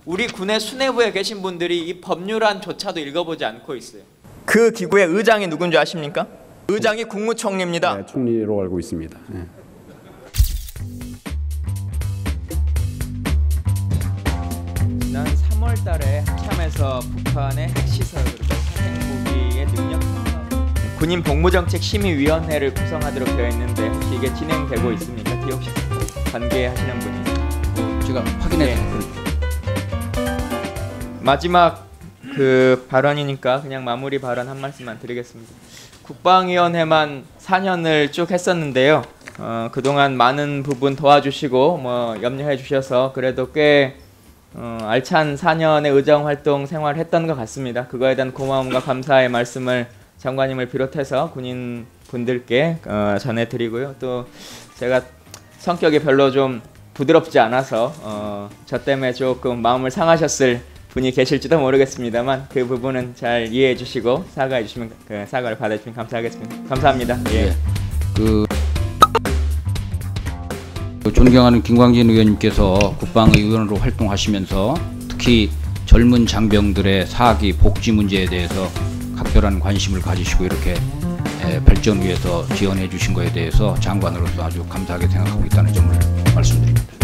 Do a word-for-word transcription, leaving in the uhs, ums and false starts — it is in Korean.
우리 군의 수뇌부에 계신 분들이 이 법률안조차도 읽어보지 않고 있어요. 그 기구의 의장이 누군지 아십니까? 의장이 국무총리입니다. 네, 총리로 알고 있습니다. 네. 지난 삼월 달에 합참에서 북한의 핵시설 그리고 핵무기의 능력 군인 복무정책심의위원회를 구성하도록 되어 있는데 혹시 이게 진행되고 있습니까? 혹시 관계하시는 분이? 제가 확인해 네. 마지막 그 발언이니까 그냥 마무리 발언 한 말씀만 드리겠습니다. 국방위원회만 사 년을 쭉 했었는데요. 어, 그동안 많은 부분 도와주시고 뭐 염려해 주셔서 그래도 꽤 어, 알찬 사 년의 의정활동 생활했던 것 같습니다. 그거에 대한 고마움과 감사의 말씀을 장관님을 비롯해서 군인 분들께 어, 전해드리고요. 또 제가 성격이 별로 좀 부드럽지 않아서 어, 저 때문에 조금 마음을 상하셨을 분이 계실지도 모르겠습니다만 그 부분은 잘 이해해 주시고 사과해 주시면 그 사과를 받아주시면 감사하겠습니다. 감사합니다. 예. 네. 그 존경하는 김광진 의원님께서 국방의원으로 활동하시면서 특히 젊은 장병들의 사기 복지 문제에 대해서 각별한 관심을 가지시고 이렇게 발전 위해서 지원해 주신 것에 대해서 장관으로서 아주 감사하게 생각하고 있다는 점을 말씀드립니다.